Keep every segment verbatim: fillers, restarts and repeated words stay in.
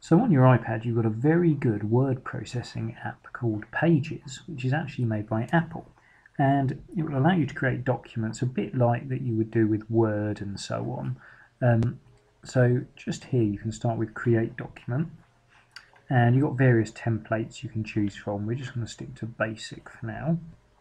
So on your iPad you've got a very good word processing app called Pages, which is actually made by Apple, and it will allow you to create documents a bit like that you would do with Word and so on. Um, so just here you can start with Create Document, and you've got various templates you can choose from. We're just going to stick to Basic for now.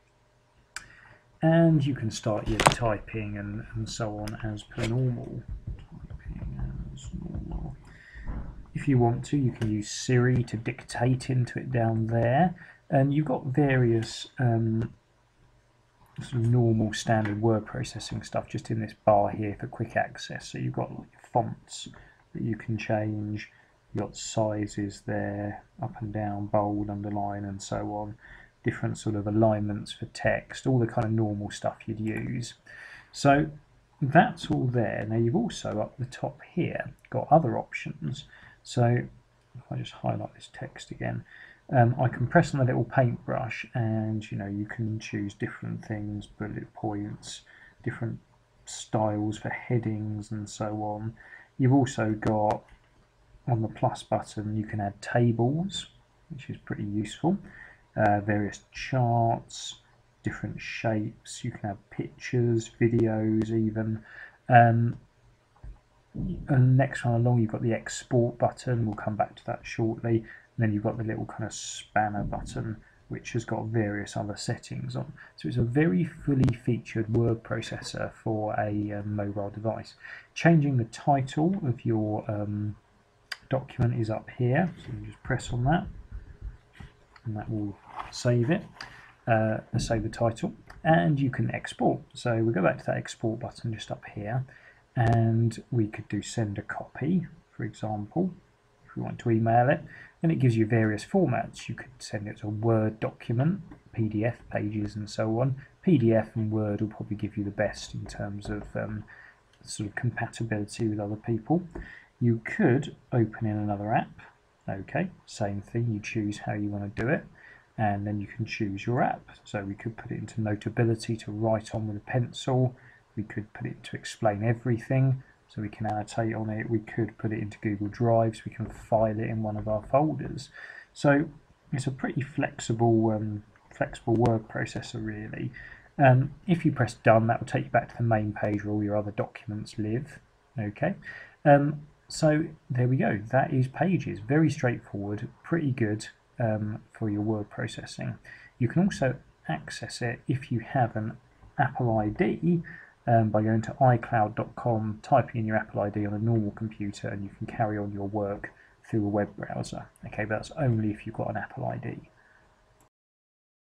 And you can start your typing and, and so on as per normal. Typing as normal. If you want to, you can use Siri to dictate into it down there, and you've got various um, sort of normal standard word processing stuff just in this bar here for quick access. So you've got like fonts that you can change, you've got sizes there, up and down, bold, underline, and so on, different sort of alignments for text, all the kind of normal stuff you'd use. So that's all there. Now you've also up the top here got other options. So if I just highlight this text again, um, I can press on the little paintbrush, and you know you can choose different things, bullet points, different styles for headings and so on. You've also got on the plus button you can add tables, which is pretty useful, uh, various charts, different shapes, you can have pictures, videos even. Um, And next one along, you've got the export button. We'll come back to that shortly. And then you've got the little kind of spanner button, which has got various other settings on. So it's a very fully featured word processor for a um, mobile device. Changing the title of your um, document is up here. So you just press on that, and that will save it. Uh, save the title, and you can export. So we'll go back to that export button just up here. And we could do send a copy, for example, if we want to email it, and it gives you various formats. You could send it as a Word document, P D F pages and so on. P D F and Word will probably give you the best in terms of um, sort of compatibility with other people. You could open in another app, okay, same thing, you choose how you want to do it, and then you can choose your app. So we could put it into Notability to write on with a pencil. We could put it to explain everything, so we can annotate on it. We could put it into Google Drive, so we can file it in one of our folders. So it's a pretty flexible, um, flexible word processor, really. Um, if you press Done, that will take you back to the main page where all your other documents live. Okay, um, so there we go. That is Pages. Very straightforward, pretty good um, for your word processing. You can also access it if you have an Apple I D. Um, by going to i cloud dot com, typing in your Apple I D on a normal computer, and you can carry on your work through a web browser. Okay, but that's only if you've got an Apple I D.